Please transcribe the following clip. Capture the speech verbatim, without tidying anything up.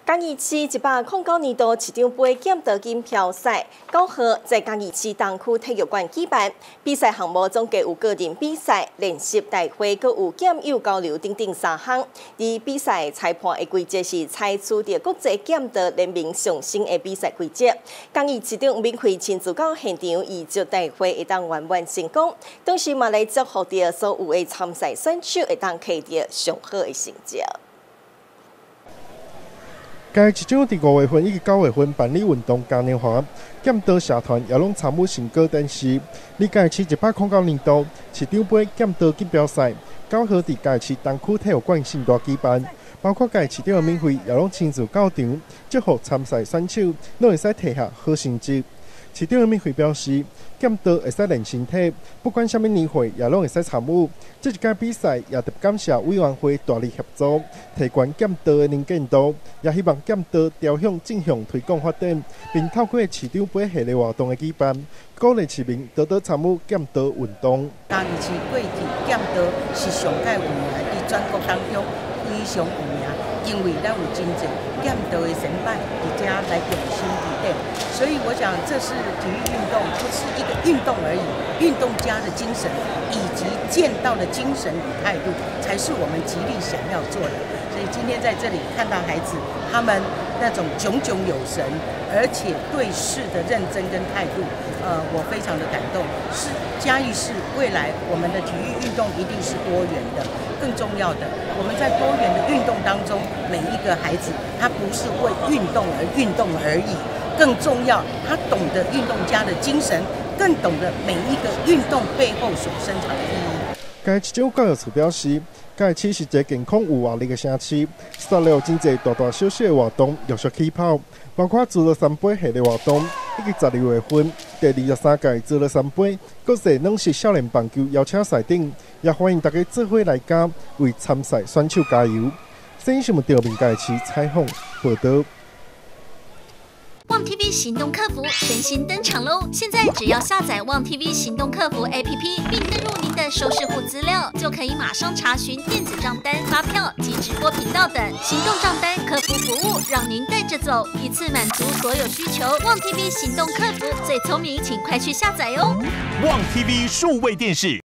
嘉义市一百零九年度市长杯剑道锦标赛九号在嘉义市东区体育馆举办。比赛项目总计有个人比赛、练习大会，佮有剑友交流等等三项。而比赛裁判的规则是采取着国际剑道联盟上升的比赛规则。嘉义市长吴敏惠亲自到现场，预祝大会会当圆满成功。同时嘛来祝福着所有的参赛选手会当取得上好的成绩。 嘉义市长伫五月份以及九月份办理运动嘉年华，剑道社团也拢参与成果展示。你嘉义市一百零九年度市长杯剑道锦标赛，九号伫嘉义市东区体育馆盛大举办，包括嘉义市长的敏惠也拢亲自到场，祝福参赛选手拢会使摕下好成绩。 市长的敏惠表示，剑道会使练身体，不管什么年岁也拢会使参与。这一届比赛也特别感谢委员会大力协助，提悬剑道的能见度，也希望剑道朝向正向推广发展，并透过市长杯系列活动的举办，鼓励市民多多参与剑道运动。 嘉义市过去剑道是上界有名，伫全国当中非常有名，因为咱有真侪剑道的神拜，而且来用心提点。 所以我想，这是体育运动，不是一个运动而已。运动家的精神以及剑道的精神与态度，才是我们极力想要做的。所以今天在这里看到孩子他们那种炯炯有神，而且对事的认真跟态度，呃，我非常的感动。是嘉义市未来我们的体育运动一定是多元的，更重要的，我们在多元的运动当中，每一个孩子他不是为运动而运动而已。 更重要，他懂得运动家的精神，更懂得每一个运动背后所生产的意义。 嘉义市长教育处表示，嘉义市是一个健康有活力的城市，十六真侪大大小小的活动陆续起跑，包括自乐三杯系列活动，以及十二月份第二十三届自乐三杯，各式拢是少年棒球邀请赛顶，也欢迎大家做伙来加，为参赛选手加油。新新闻调频嘉义市采访报道。 旺 T V 行动客服全新登场喽！现在只要下载旺 T V 行动客服 A P P， 并登入您的收视户资料，就可以马上查询电子账单、发票及直播频道等行动账单客服服务，让您带着走，一次满足所有需求。旺 T V 行动客服最聪明，请快去下载哦！ 旺 T V 数位电视。